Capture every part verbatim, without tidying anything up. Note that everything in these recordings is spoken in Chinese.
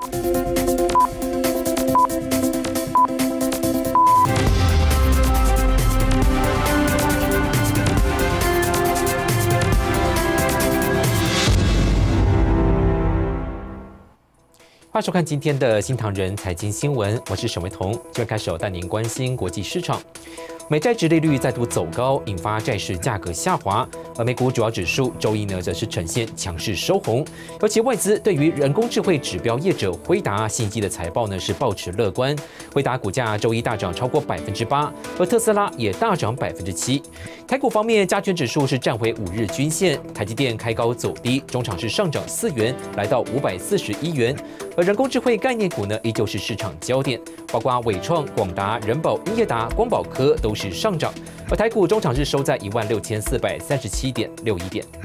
欢迎收看今天的新唐人财经新闻，我是沈维彤。这边开始带您关心国际市场。美债殖利率再度走高，引发债市价格下滑，而美股主要指数周一呢则是呈现强势收红。尤其外资对于人工智慧指标业者辉达新机的财报呢是抱持乐观，辉达股价周一大涨超过百分之八，而特斯拉也大涨百分之七。台股方面，加权指数是站回五日均线，台积电开高走低，中场是上涨四元，来到五百四十一元。而人工智慧概念股呢，依旧是市场焦点，包括伟创、广达、人保、英业达、光宝科都是上涨。而台股中场是收在一万六千四百三十七点六一点。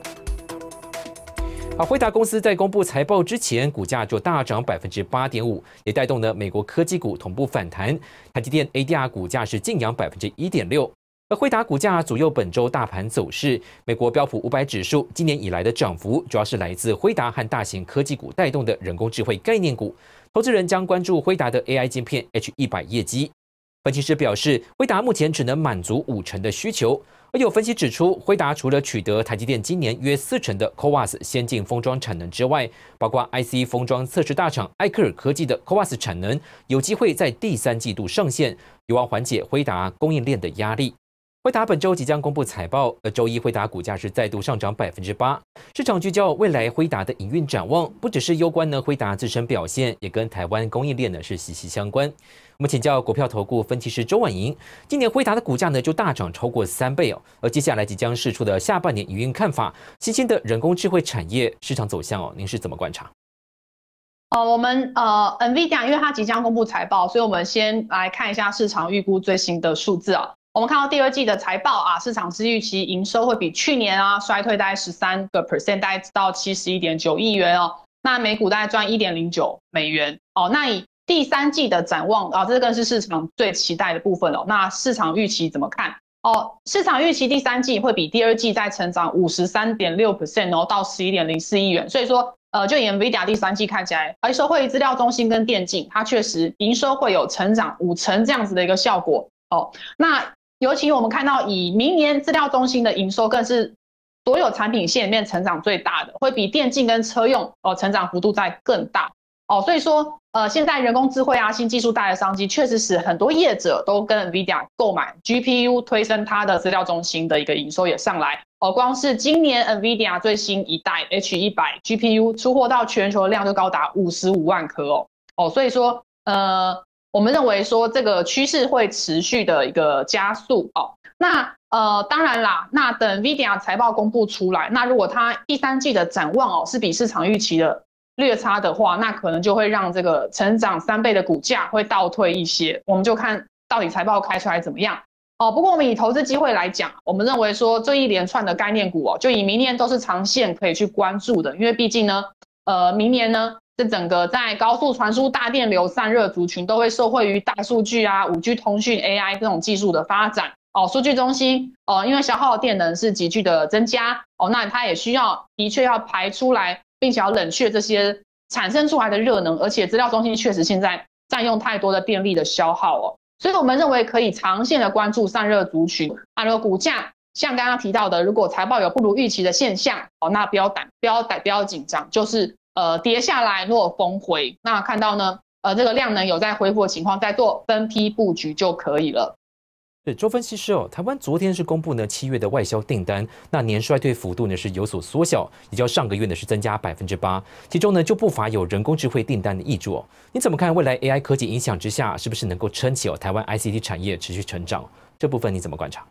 好，辉达公司在公布财报之前，股价就大涨百分之八点五，也带动了美国科技股同步反弹。台积电 A D R 股价是劲扬百分之一点六。而辉达股价左右本周大盘走势，美国标普五百指数今年以来的涨幅，主要是来自辉达和大型科技股带动的人工智慧概念股。投资人将关注辉达的 A I 晶片 H 一百 业绩。分析师表示，辉达目前只能满足五成的需求。而有分析指出，辉达除了取得台积电今年约四成的 C O W A S 先进封装产能之外，包括 I C 封装测试大厂艾克尔科技的 C O W A S 产能有机会在第三季度上线，有望缓解辉达供应链的压力。辉达本周即将公布财报，而周一辉达股价是再度上涨百分之八。市场聚焦未来辉达的营运展望，不只是攸关呢辉达自身表现，也跟台湾供应链呢是息息相关。我们请教国票投顾分析师周婉莹，今年辉达的股价呢就大涨超过三倍哦。而接下来即将释出的下半年营运看法，新兴的人工智慧产业市场走向哦，您是怎么观察？ 呃，我们呃 NVIDIA 因为它即将公布财报，所以我们先来看一下市场预估最新的数字啊。我们看到第二季的财报啊，市场是预期营收会比去年啊衰退大概十三个 percent， 大概到七十一点九亿元哦。那每股大概赚一点零九美元哦。那以第三季的展望啊，这更是市场最期待的部分哦。那市场预期怎么看？哦，市场预期第三季会比第二季再成长五十三点六 percent 哦，到十一点零四亿元。所以说，呃，就以 NVIDIA 第三季看起来，而受惠于资料中心跟电竞，它确实营收会有成长五成这样子的一个效果哦。那尤其我们看到，以明年资料中心的营收更是所有产品线里面成长最大的，会比电竞跟车用哦成长幅度再更大哦。所以说，呃，现在人工智慧啊、新技术带来的商机，确实使很多业者都跟 NVIDIA 购买 G P U， 推升它的资料中心的一个营收也上来哦。光是今年 NVIDIA 最新一代 H 一百 G P U 出货到全球的量就高达五十五万颗哦哦，所以说呃。我们认为说这个趋势会持续的一个加速哦。那呃当然啦，那等 NVIDIA 财报公布出来，那如果它第三季的展望哦是比市场预期的略差的话，那可能就会让这个成长三倍的股价会倒退一些。我们就看到底财报开出来怎么样哦。不过我们以投资机会来讲，我们认为说这一连串的概念股哦，就以明年都是长线可以去关注的，因为毕竟呢，呃明年呢。这整个在高速传输、大电流散热族群都会受惠于大数据啊、五 G 通讯、A I 这种技术的发展哦。数据中心哦，因为消耗的电能是急剧的增加哦，那它也需要的确要排出来，并且要冷却这些产生出来的热能，而且资料中心确实现在占用太多的电力的消耗哦，所以我们认为可以长线的关注散热族群啊。如果股价像刚刚提到的，如果财报有不如预期的现象哦，那不要胆不要胆不要紧张，就是。呃，跌下来，如果逢回，那看到呢，呃，这个量能有在恢复的情况，再做分批布局就可以了。 是周分析师哦，台湾昨天是公布呢七月的外销订单，那年衰退幅度呢是有所缩小，也较上个月呢是增加百分之八，其中呢就不乏有人工智慧订单的挹注哦。你怎么看未来 A I 科技影响之下，是不是能够撑起哦台湾 I C T 产业持续成长？这部分你怎么观察？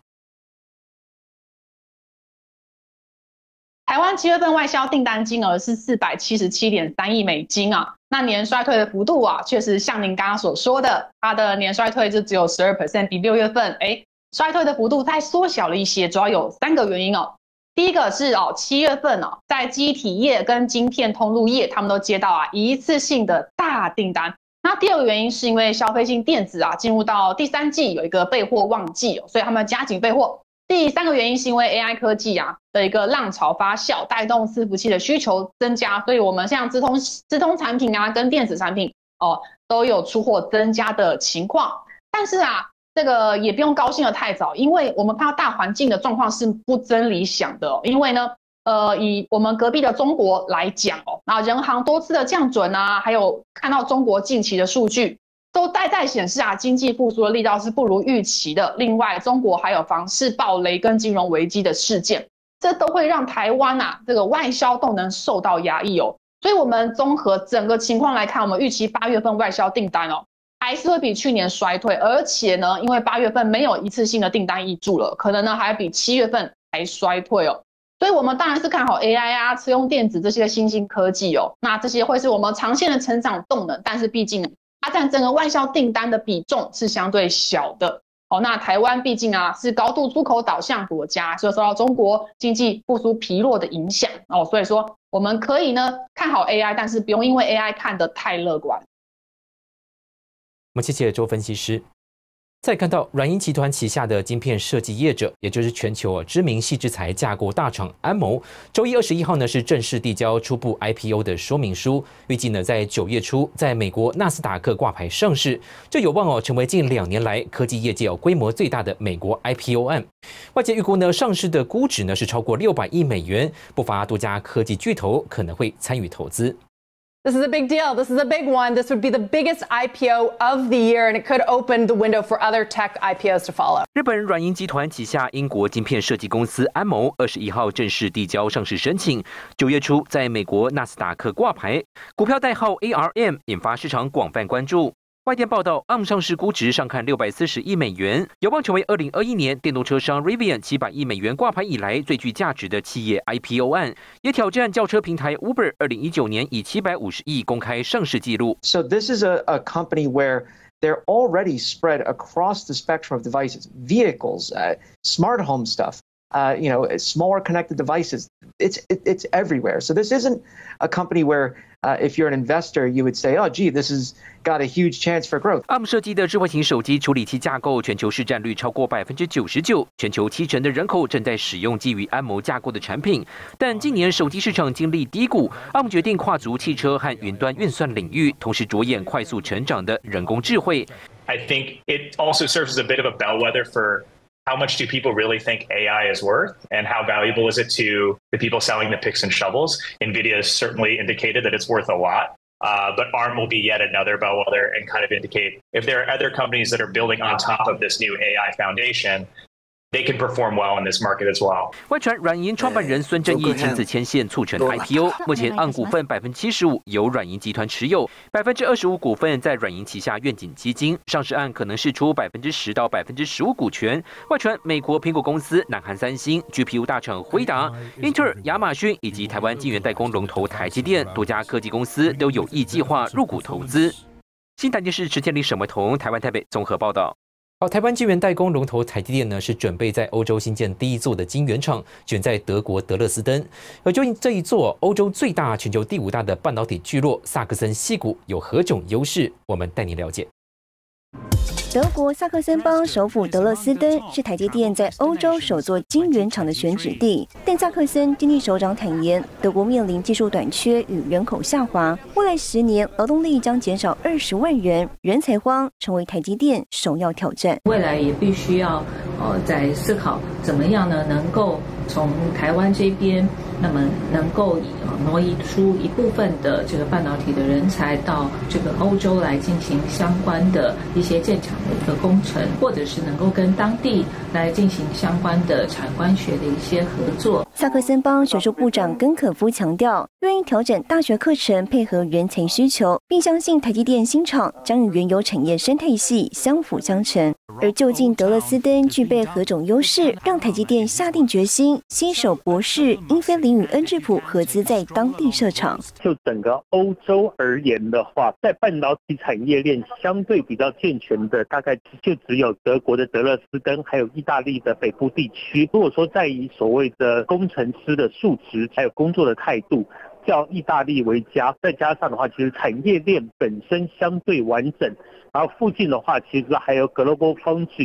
台湾七月份外销订单金额是四百七十七点三亿美金啊，那年衰退的幅度啊，确实像您刚刚所说的，它的年衰退就只有 百分之十二， 比六月份哎衰退的幅度再缩小了一些，主要有三个原因哦。第一个是哦，七月份哦，在基体业跟晶片通路业，他们都接到啊一次性的大订单。那第二个原因是因为消费性电子啊进入到第三季有一个备货旺季哦，所以他们加紧备货。 第三个原因是因为 A I 科技啊的一个浪潮发酵，带动伺服器的需求增加，所以我们像资通资通产品啊跟电子产品哦都有出货增加的情况。但是啊，这个也不用高兴得太早，因为我们看到大环境的状况是不增理想的、哦，因为呢。呃，以我们隔壁的中国来讲哦，那人行多次的降准啊，还有看到中国近期的数据，都代代显示啊，经济复苏的力道是不如预期的。另外，中国还有房市暴雷跟金融危机的事件，这都会让台湾啊这个外销动能受到压抑哦。所以，我们综合整个情况来看，我们预期八月份外销订单哦，还是会比去年衰退，而且呢，因为八月份没有一次性的订单挹注了，可能呢还比七月份还衰退哦。所以我们当然是看好 A I 啊、车用电子这些新兴科技哦，那这些会是我们长线的成长动能，但是毕竟它占整个外销订单的比重是相对小的哦。那台湾毕竟啊是高度出口导向国家，所以受到中国经济复苏疲弱的影响哦，所以说我们可以呢看好 A I， 但是不用因为 A I 看得太乐观。 我们谢谢周分析师。再看到软银集团旗下的晶片设计业者，也就是全球知名矽智财架构大厂安谋，周一二十一号呢是正式递交初步 I P O 的说明书，预计呢在九月初在美国纳斯达克挂牌上市，这有望哦成为近两年来科技业界哦规模最大的美国 I P O 案。外界预估呢上市的估值呢是超过六百亿美元，不乏多家科技巨头可能会参与投资。 This is a big deal. This is a big one. This would be the biggest I P O of the year, and it could open the window for other tech I P Os to follow. 日本软银集团旗下英国晶片设计公司安谋二十一号正式递交上市申请，九月初在美国纳斯达克挂牌，股票代号 A R M， 引发市场广泛关注。外电报道 ，A R M 上市估值上看六百四十亿美元，有望成为二零二一年电动车商 Rivian 七百亿美元挂牌以来最具价值的企业 I P O 案，也挑战轿车平台 Uber 二零一九年以七百五十亿公开上市纪录。 So this is a, a company where they're already spread across the spectrum of devices, vehicles, uh, smart home stuff. Uh, you know, smaller connected devices. It's it, it's everywhere. So this isn't a company where, uh, if you're an investor, you would say, "Oh, gee, this has got a huge chance for growth." A R M 设计的智慧型手机处理器架构全球市占率超过百分之九十九，全球七成的人口正在使用基于安谋架构的产品。但今年手机市场经历低谷 ，A R M 决定跨足汽车和云端运算领域，同时着眼快速成长的人工智慧。 I think it also serves as a bit of a bellwether for how much do people really think A I is worth, and how valuable is it to the people selling the picks and shovels? NVIDIA has certainly indicated that it's worth a lot, uh, but A R M will be yet another bellwether and kind of indicate if there are other companies that are building on top of this new A I foundation, they can perform well in this market as well. 外传软银创办人孙正义亲自牵线促成 I P O， 目前 A R M 股份百分之七十五由软银集团持有，百分之二十五股份在软银旗下愿景基金。上市案可能释出百分之十到百分之十五股权。外传美国苹果公司、南韩三星、G P U 大厂辉达、英特尔、亚马逊以及台湾晶圆代工龙头台积电多家科技公司都有意计划入股投资。新台电视池建立沈维彤，台湾台北综合报道。好，台湾晶圆代工龙头台积电呢，是准备在欧洲新建第一座的晶圆厂，选在德国德勒斯登。而究竟这一座欧洲最大、全球第五大的半导体聚落萨克森矽谷有何种优势？我们带你了解。 德国萨克森邦首府德勒斯登是台积电在欧洲首座晶圆厂的选址地，但萨克森经济首长坦言，德国面临技术短缺与人口下滑，未来十年劳动力将减少二十万人，人才荒成为台积电首要挑战。 未来也必须要呃在思考怎么样呢，能够从台湾这边，那么能够呃挪移出一部分的这个半导体的人才到这个欧洲来进行相关的一些建厂的一个工程，或者是能够跟当地来进行相关的产官学的一些合作。 萨克森邦学术部长根可夫强调，愿意调整大学课程配合人才需求，并相信台积电新厂将与原有产业生态系相辅相成。而就近德勒斯登具备何种优势，让台积电下定决心携手博士、英飞凌与恩智浦合资在当地设厂。 就整个欧洲而言的话，在半导体产业链相对比较健全的，大概就只有德国的德勒斯登，还有意大利的北部地区。如果说在以所谓的工程师的素质，还有工作的态度，较意大利为佳，再加上的话，其实产业链本身相对完整，然后附近的话，其实还有 Global Foundry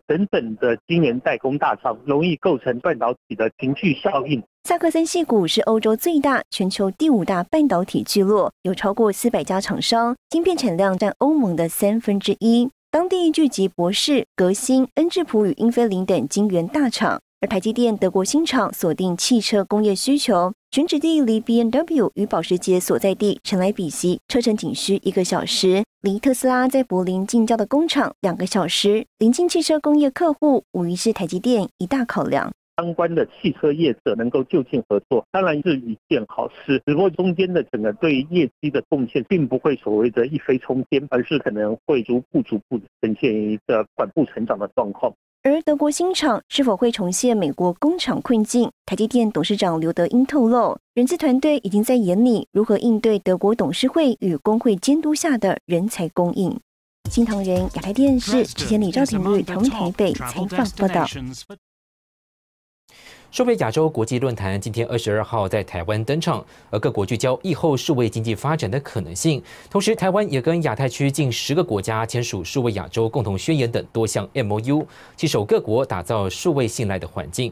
等等的晶圆代工大厂，容易构成半导体的情绪效应。 萨克森矽谷是欧洲最大、全球第五大半导体聚落，有超过四百家厂商，晶片产量占欧盟的三分之一。当地聚集博世、革新、恩智浦与英飞凌等晶圆大厂。而台积电德国新厂锁定汽车工业需求，选址地离 B M W 与保时捷所在地陈莱比锡车程仅需一个小时，离特斯拉在柏林近郊的工厂两个小时，临近汽车工业客户无疑是台积电一大考量。 相关的汽车业者能够就近合作，当然是一件好事。只不过中间的整个对业绩的贡献，并不会所谓的一飞冲天，而是可能会逐步逐步呈现一个缓步成长的状况。 而德国新厂是否会重现美国工厂困境？台积电董事长刘德英透露，人资团队已经在研拟如何应对德国董事会与工会监督下的人才供应。新唐人亚太电视之前李兆廷日台湾台北采访报道。 数位亚洲国际论坛今天二十二号在台湾登场，而各国聚焦疫后数位经济发展的可能性。同时，台湾也跟亚太区近十个国家签署数位亚洲共同宣言等多项 M O U， 携手各国打造数位信赖的环境。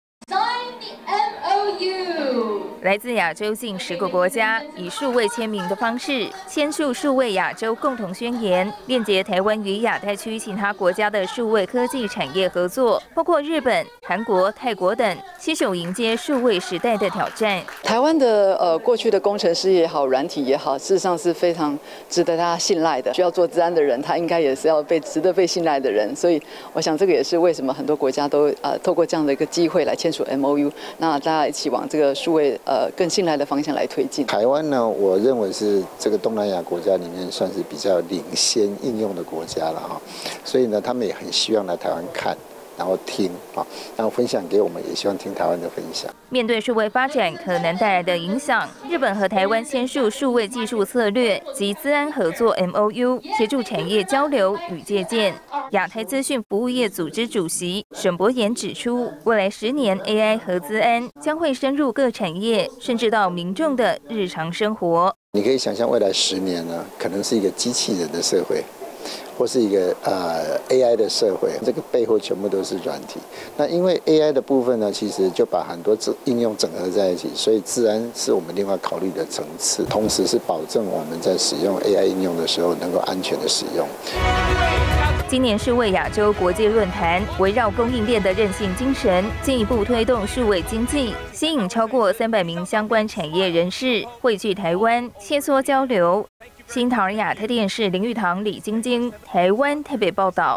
来自亚洲近十个国家以数位签名的方式签署数位亚洲共同宣言，链接台湾与亚太区其他国家的数位科技产业合作，包括日本、韩国、泰国等，携手迎接数位时代的挑战。 台湾的呃过去的工程师也好，软体也好，事实上是非常值得大家信赖的。需要做资安的人，他应该也是要被值得被信赖的人。所以，我想这个也是为什么很多国家都呃透过这样的一个机会来签署 M O U， 那大家一起往这个数位呃。呃，更信赖的方向来推进。 台湾呢，我认为是这个东南亚国家里面算是比较领先应用的国家了哈，所以呢，他们也很希望来台湾看，然后听啊，然后分享给我们，也希望听台湾的分享。 面对数位发展可能带来的影响，日本和台湾签署数位技术策略及资安合作 M O U， 协助产业交流与借鉴。亚太资讯服务业组织主席沈伯言指出，未来十年 A I 和资安将会深入各产业，甚至到民众的日常生活。 你可以想象，未来十年呢，可能是一个机器人的社会。或是一个呃 A I 的社会，这个背后全部都是软体。那因为 A I 的部分呢，其实就把很多应用整合在一起，所以自然是我们另外考虑的层次，同时是保证我们在使用 A I 应用的时候能够安全的使用。 今年数位亚洲国际论坛围绕供应链的韧性精神，进一步推动数位经济，吸引超过三百名相关产业人士汇聚台湾，切磋交流。新唐人亚太电视林玉堂、李晶晶，台湾台北报道。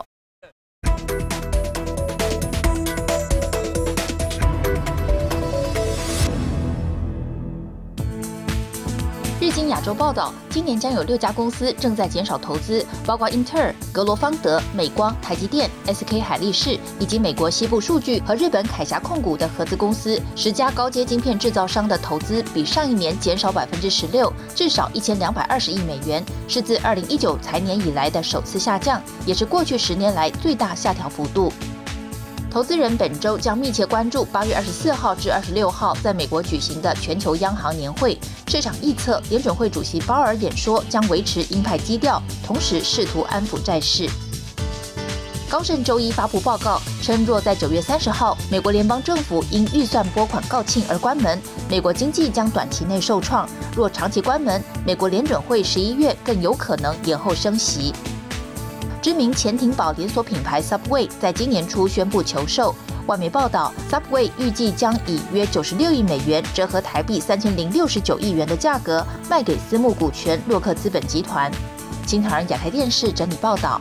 日经亚洲报道，今年将有六家公司正在减少投资，包括英特尔、格罗方德、美光、台积电、S K 海力士以及美国西部数据和日本凯霞控股的合资公司。十家高阶晶片制造商的投资比上一年减少百分之十六，至少一千两百二十亿美元，是自二零一九财年以来的首次下降，也是过去十年来最大下调幅度。投资人本周将密切关注八月二十四号至二十六号在美国举行的全球央行年会。市场预测，联准会主席鲍尔演说将维持鹰派基调，同时试图安抚债市。高盛周一发布报告称，若在九月三十号美国联邦政府因预算拨款告罄而关门，美国经济将短期内受创；若长期关门，美国联准会十一月更有可能延后升息。知名潜艇堡连锁品牌 Subway 在今年初宣布求售。外媒报道 ，Subway 预计将以约九十六亿美元，折合台币三千零六十九亿元的价格卖给私募股权洛克资本集团。新唐人亚太电视整理报道。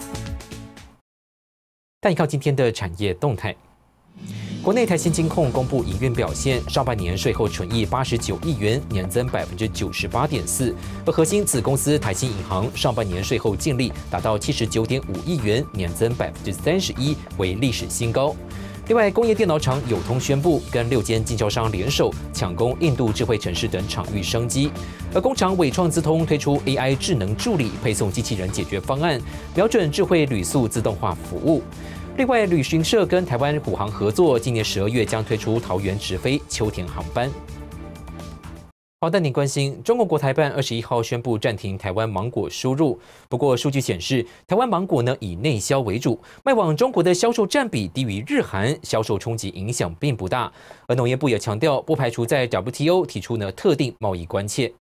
带你看今天的产业动态。国内台新金控公布营运表现，上半年税后纯益八十九亿元，年增百分之九十八点四。而核心子公司台新银行上半年税后净利达到七十九点五亿元，年增百分之三十一，为历史新高。另外，工业电脑厂友通宣布跟六间经销商联手抢攻印度智慧城市等场域商机。而工厂伟创资通推出 A I 智能助理配送机器人解决方案，瞄准智慧旅宿自动化服务。另外，旅行社跟台湾虎航合作，今年十二月将推出桃园直飞秋田航班。 好，带您关心，中国国台办二十一号宣布暂停台湾芒果输入。不过，数据显示，台湾芒果呢以内销为主，卖往中国的销售占比低于日韩，销售冲击影响并不大。而农业部也强调，不排除在 W T O 提出呢特定贸易关切。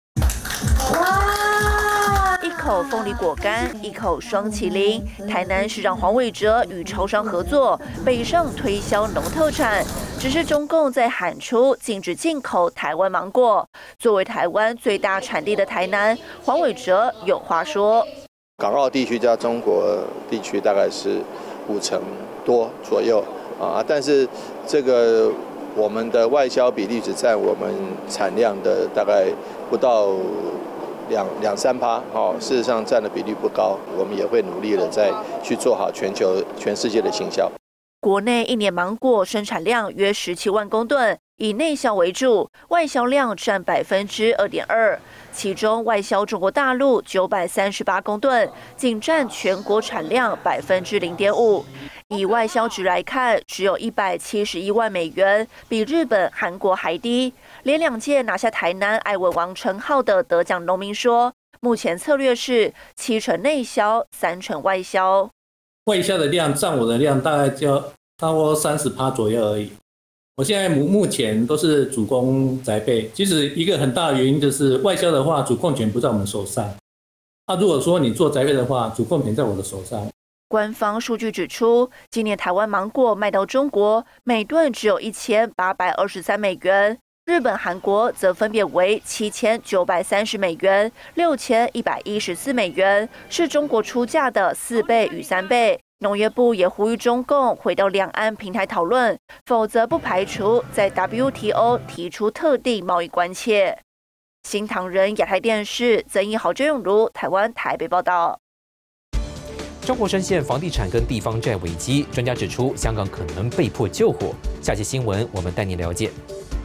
一口凤梨果干，一口双麒麟。台南市长黄伟哲与超商合作，北上推销农特产。只是中共在喊出禁止进口台湾芒果。作为台湾最大产地的台南，黄伟哲有话说： 港澳地区加中国地区大概是五成多左右啊，但是这个我们的外销比例只占我们产量的大概不到两两三趴，哦，事实上占的比例不高，我们也会努力的再去做好全球全世界的行销。 国内一年芒果生产量约十七万公吨，以内销为主，外销量占百分之二点二，其中外销中国大陆九百三十八公吨，仅占全国产量百分之零点五。以外销值来看，只有一百七十一万美元，比日本、韩国还低。连两届拿下台南爱文王称号的得奖农民说，目前策略是七成内销，三成外销。 外销的量占我的量大概就差不多三十趴左右而已。我现在目目前都是主攻宅配，其实一个很大的原因就是外销的话，主控权不在我们手上。那、啊、如果说你做宅配的话，主控权在我的手上。 官方数据指出，今年台湾芒果卖到中国，每吨只有一千八百二十三美元。日本、韩国则分别为七千九百三十美元、六千一百一十四美元，是中国出价的四倍与三倍。农业部也呼吁中共回到两岸平台讨论，否则不排除在 W T O 提出特定贸易关切。新唐人亚太电视曾义豪、郑永如台湾台北报道。 中国深陷房地产跟地方债危机，专家指出，香港可能被迫救火。下期新闻我们带您了解。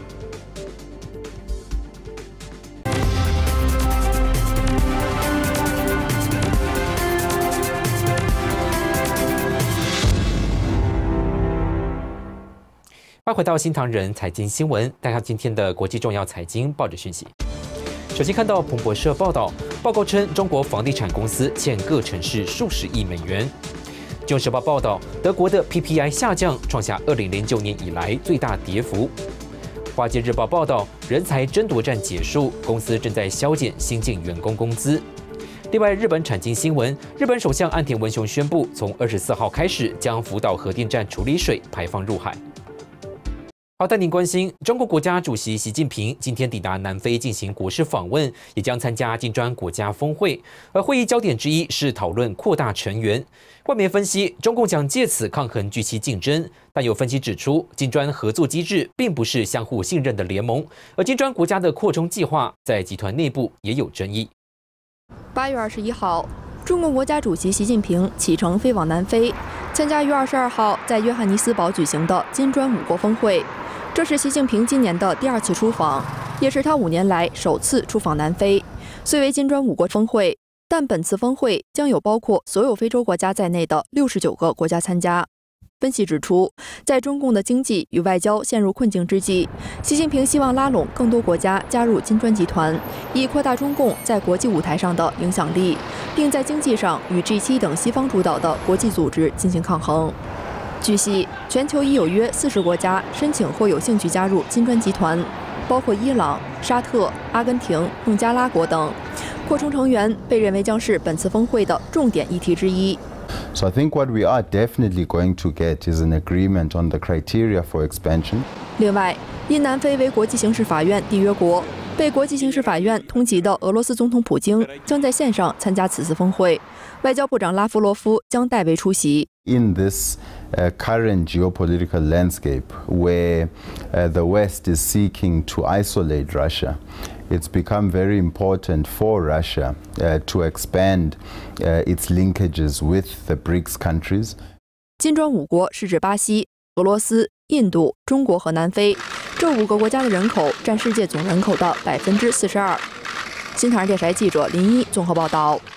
欢迎回到新唐人财经新闻，带看今天的国际重要财经报纸讯息。首先看到彭博社报道，报告称中国房地产公司欠各城市数十亿美元。金融时报报道，德国的 P P I 下降，创下二零零九年以来最大跌幅。华尔街日报报道，人才争夺战结束，公司正在削减新进员工工资。另外，日本产经新闻，日本首相岸田文雄宣布，从二十四号开始将福岛核电站处理水排放入海。好，带您关心，中国国家主席习近平今天抵达南非进行国事访问，也将参加金砖国家峰会。而会议焦点之一是讨论扩大成员。外媒分析，中共将借此抗衡 G 七 竞争，但有分析指出，金砖合作机制并不是相互信任的联盟，而金砖国家的扩充计划在集团内部也有争议。 八月二十一号，中国国家主席习近平启程飞往南非，参加于二十二号在约翰尼斯堡举行的金砖五国峰会。这是习近平今年的第二次出访，也是他五年来首次出访南非。虽为金砖五国峰会，但本次峰会将有包括所有非洲国家在内的六十九个国家参加。分析指出，在中共的经济与外交陷入困境之际，习近平希望拉拢更多国家加入金砖集团，以扩大中共在国际舞台上的影响力，并在经济上与 G 七 等西方主导的国际组织进行抗衡。据悉，全球已有约四十国家申请或有兴趣加入金砖集团，包括伊朗、沙特、阿根廷、孟加拉国等。扩充成员被认为将是本次峰会的重点议题之一。 So I think what we are definitely going to get is an agreement on the criteria for expansion. 另外，因南非为国际刑事法院缔约国，被国际刑事法院通缉的俄罗斯总统普京将在线上参加此次峰会，外交部长拉夫罗夫将代为出席。 In this uh, current geopolitical landscape, where uh, the West is seeking to isolate Russia, it's become very important for Russia uh, to expand uh, its linkages with the B R I C S countries. 金砖五国是指巴西、俄罗斯、印度、中国和南非，这五个国家的人口占世界总人口的百分之四十二。新唐人电视台记者林一综合报道。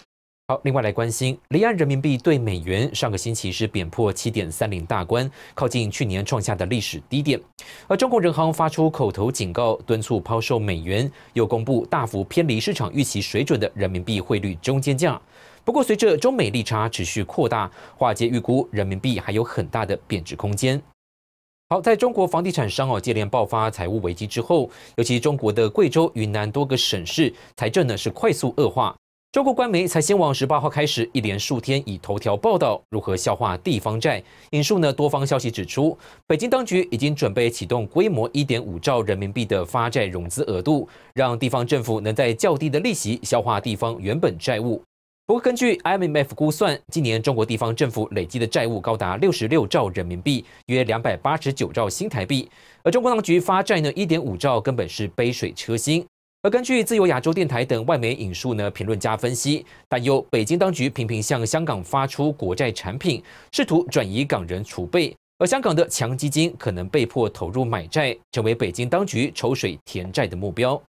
好，另外来关心，离岸人民币对美元上个星期是贬破七点三零大关，靠近去年创下的历史低点。而中国人行发出口头警告，敦促抛售美元，又公布大幅偏离市场预期水准的人民币汇率中间价。不过，随着中美利差持续扩大，华尔街预估人民币还有很大的贬值空间。好，在中国房地产商哦接连爆发财务危机之后，尤其中国的贵州、云南多个省市财政呢是快速恶化。中国官媒财新网十八号开始一连数天以头条报道如何消化地方债。引述呢多方消息指出，北京当局已经准备启动规模一点五兆人民币的发债融资额度，让地方政府能在较低的利息消化地方原本债务。不过，根据 I M F 估算，今年中国地方政府累积的债务高达六十六兆人民币，约两百八十九兆新台币。而中国当局发债呢一点五兆，根本是杯水车薪。而根据自由亚洲电台等外媒引述呢，评论家分析，担忧北京当局频频向香港发出国债产品，试图转移港人储备，而香港的强基金可能被迫投入买债，成为北京当局抽水填债的目标。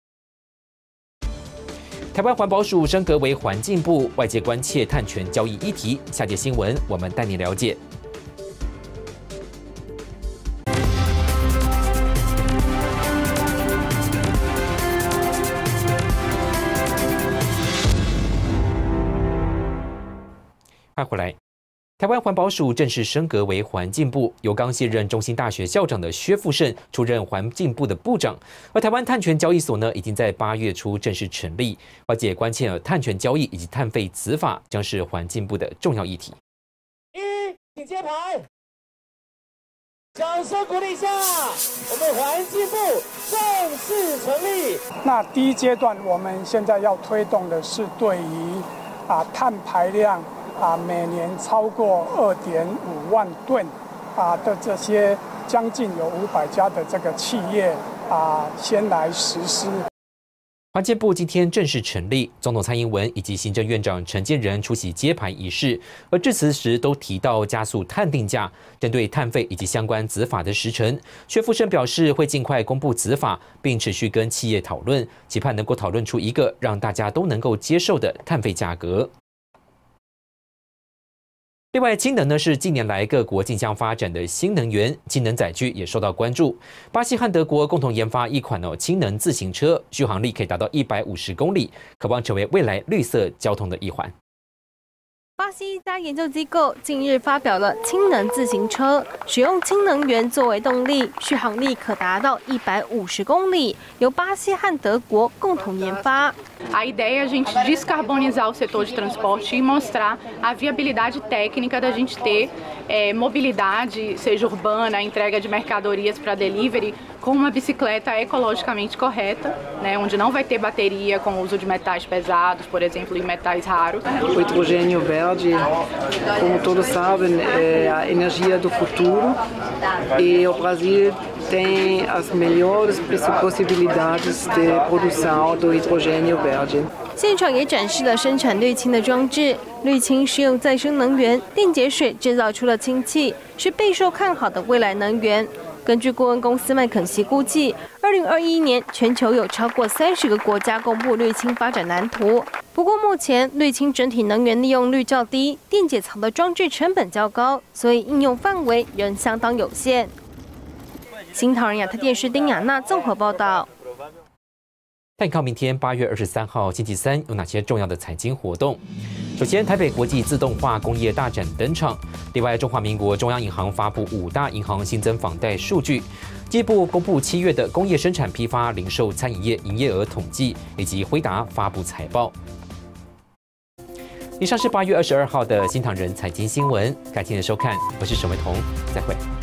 台湾环保署升格为环境部，外界关切碳权交易议题。下节新闻我们带你了解。欢迎回来。台湾环保署正式升格为环境部，由刚卸任中兴大学校长的薛富盛出任环境部的部长。而台湾碳权交易所呢，已经在八月初正式成立。外界关切了碳权交易以及碳费执法将是环境部的重要议题。 一，请揭牌，掌声鼓励一下，我们环境部正式成立。 那第一阶段，我们现在要推动的是对于啊碳排量。啊，每年超过二点五万吨啊的这些将近有五百家的这个企业啊，先来实施。 环境部今天正式成立，总统蔡英文以及行政院长陈建仁出席揭牌仪式，而致辞时都提到加速碳定价，针对碳费以及相关执法的时程，薛富盛表示会尽快公布执法，并持续跟企业讨论，期盼能够讨论出一个让大家都能够接受的碳费价格。另外，氢能呢是近年来各国竞相发展的新能源，氢能载具也受到关注。巴西和德国共同研发一款哦氢能自行车，续航力可以达到一百五十公里，渴望成为未来绿色交通的一环。 巴西一家研究机构近日发表了氢能自行车，使用氢能源作为动力，续航力可达到一百五十公里，由巴西和德国共同研发。 A ideia é a gente descarbonizar o setor de transporte e mostrar a viabilidade técnica da gente ter é, mobilidade, seja urbana, entrega de mercadorias para delivery, com uma bicicleta ecologicamente correta, né, onde não vai ter bateria com o uso de metais pesados, por exemplo, e metais raros. O hidrogênio verde, como todos sabem, é a energia do futuro e o Brasil tem as melhores possibilidades de produção do hidrogênio verde. 现场也展示了生产氯氢的装置，氯氢是用再生能源电解水制造出了氢气，是备受看好的未来能源。根据顾问公司麦肯锡估计，二零二一年全球有超过三十个国家公布氯氢发展蓝图。不过目前氯氢整体能源利用率较低，电解槽的装置成本较高，所以应用范围仍相当有限。新唐人亚太电视丁雅娜综合报道。 但看明天八月二十三号星期三有哪些重要的财经活动？首先，台北国际自动化工业大展登场。另外，中华民国中央银行发布五大银行新增房贷数据。经济部公布七月的工业生产批发、零售、餐饮业营业额统计，以及辉达发布财报。以上是八月二十二号的新唐人财经新闻，感谢您的收看，我是沈维彤，再会。